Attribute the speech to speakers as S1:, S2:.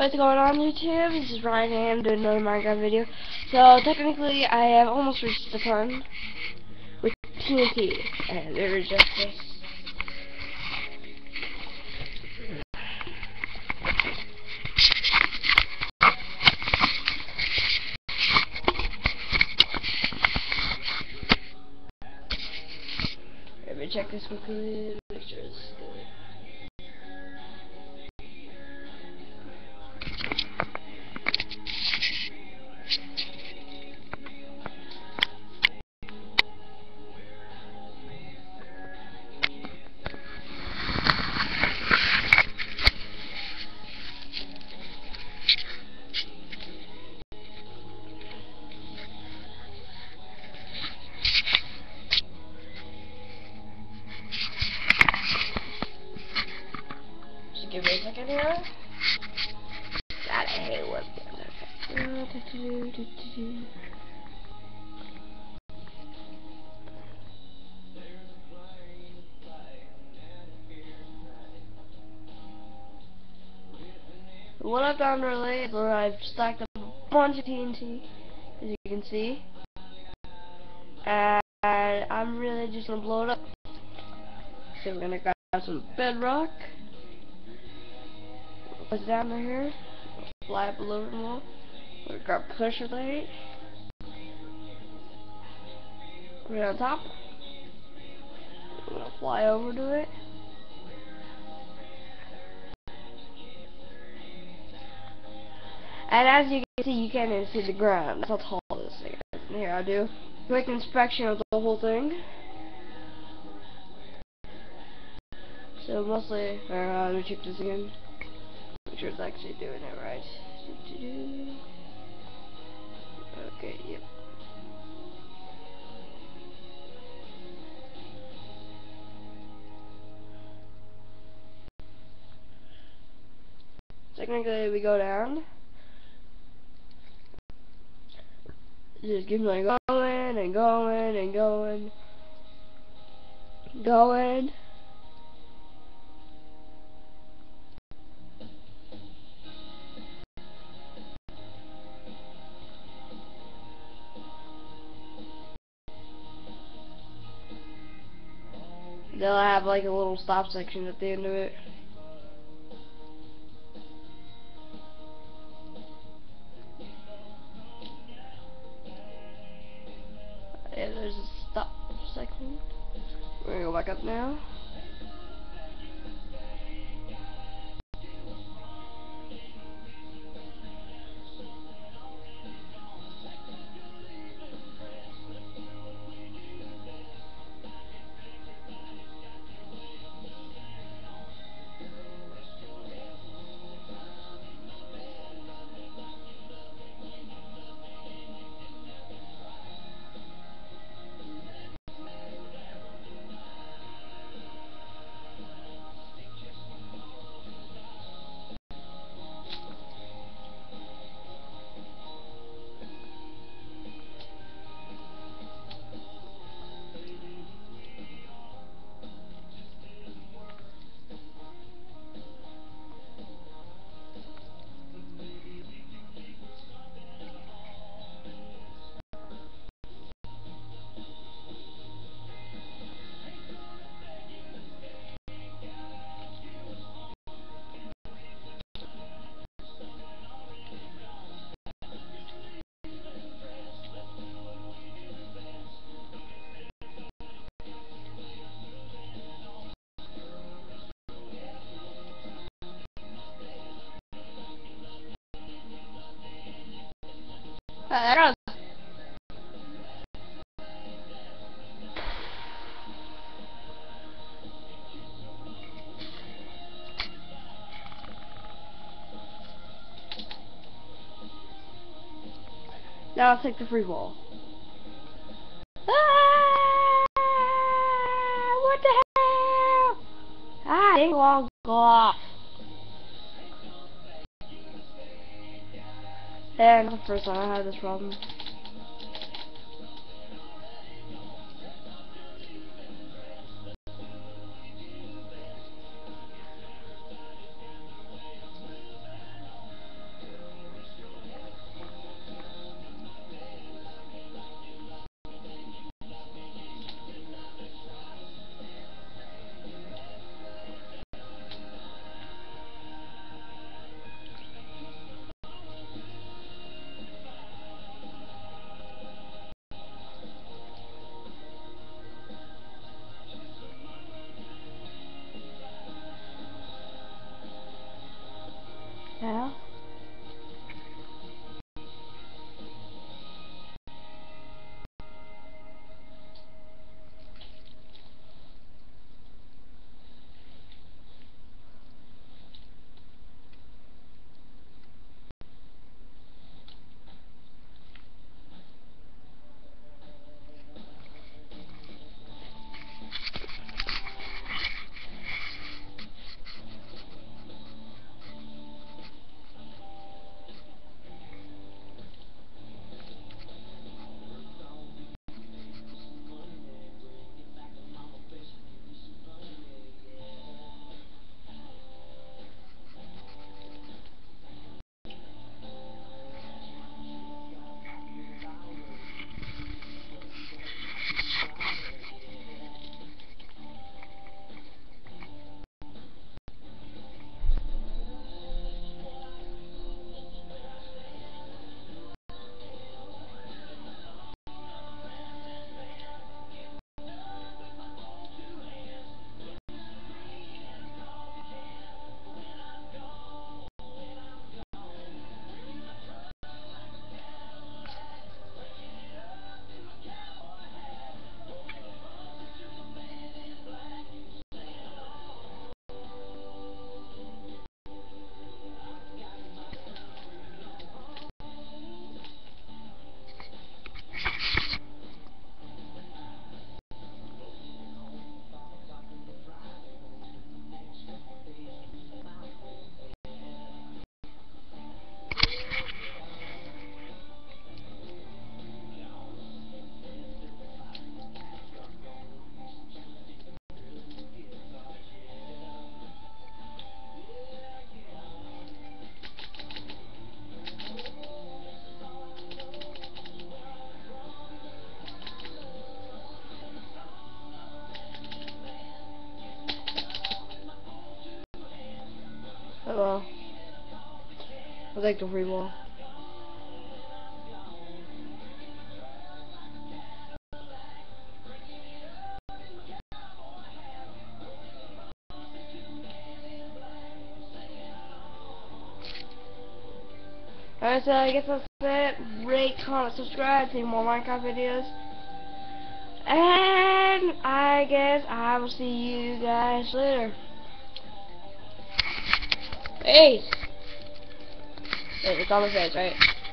S1: What's going on YouTube? This is Ryan and I'm doing another Minecraft video. So technically I have almost reached the ton with TNT and there's just this. Let me check this quickly, make sure this is good. Just give me a second here. God, I hate webcams. Okay. What I've done really is where I've stacked up a bunch of TNT, as you can see, and I'm really just gonna blow it up. So we're gonna grab some bedrock, put it down here, fly up a little bit more. We're gonna grab pressure plate, put it on top. We're gonna fly over to it. And as you can see, you can't even see the ground. That's how tall this thing is. And here, I'll do a quick inspection of the whole thing. So mostly, let me check this again. Make sure it's actually doing it right. Okay, yep. Technically, we go down. Just keep on going and going and going. Going. They'll have like a little stop section at the end of it. Yeah, there's a stop section. We're gonna go back up now. There it goes. Now I'll take the free ball. Ah! What the hell? Ah, it won't go off. And the first time I had this problem. I like the free wall. Alright, so I guess that's it. Rate, comment, subscribe, see more Minecraft videos. And I guess I will see you guys later. Peace. Wait, it's on the face, right?